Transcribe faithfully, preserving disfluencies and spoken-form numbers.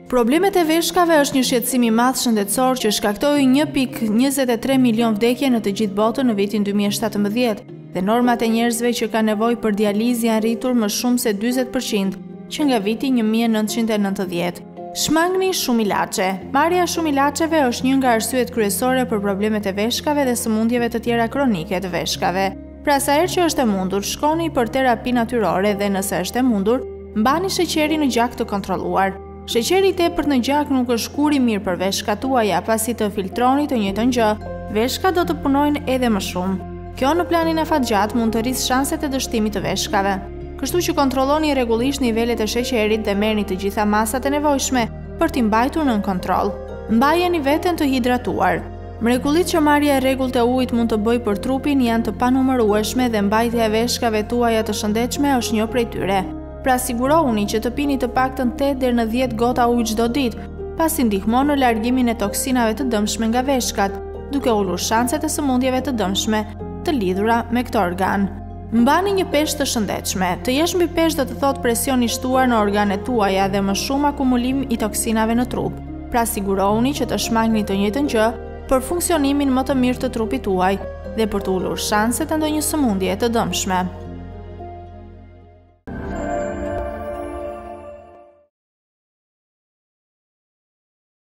Problemet e veshkave është një shqetësim i madh shëndetësor që shkaktoi një pikë njëzet e tre milion vdekje në të gjithë botën në vitin dy mijë e shtatëmbëdhjetë dhe normat e njerëzve që kanë nevojë për dializë janë rritur më shumë se dyzet përqind që nga viti një mijë e nëntëqind e nëntëdhjetë. Shmangni shumë ilaçe. Marrja shumë ilaçeve është një nga arsyet kryesore për problemet e veshkave dhe sëmundjeve të tjera kronike të veshkave. Pra sa herë që është e mundur, shkoni për terapi natyrore dhe nëse është e mundur, mbani sheqerin në gjak të kontrolluar. Sheqeri i tepërt në gjak nuk është kur i mirë për veshkat tuaja, pasi të filtroni të njëjtën gjë, veshkat do të punojnë edhe më shumë. Kjo në planin afatgjat mund të rrisë shanset e dështimit të veshkave. Kështu që kontrolloni rregullisht nivelet e sheqerit dhe merrni të gjitha masat e nevojshme për t'i mbajtur nën kontroll. Mbajeni veten të hidratuar. Mrekullitë që marrja e rregullt e ujit mund të bëjë për trupin janë të panumërueshme dhe mbajtja e veshkave tuaja të shëndetshme është një prej tyre. Pra sigurohuni që të pini të paktën tetë deri në dhjetë gota ujë çdo ditë, pasi ndihmon në largimin e toksinave të dëmshme nga veshkat, duke ulur shanset e sëmundjeve të dëmshme të lidhura me këtë organ. Mbani një peshë të shëndetshme. Të jesh mbi peshë do të thotë presion i shtuar në organet tuaja dhe më shumë akumulim i toksinave në trup. Pra sigurohuni që të shmangni të njëjtën gjë për funksionimin më të mirë të trupit tuaj dhe për të ulur shanset e ndonjë sëmundje të dëmshme.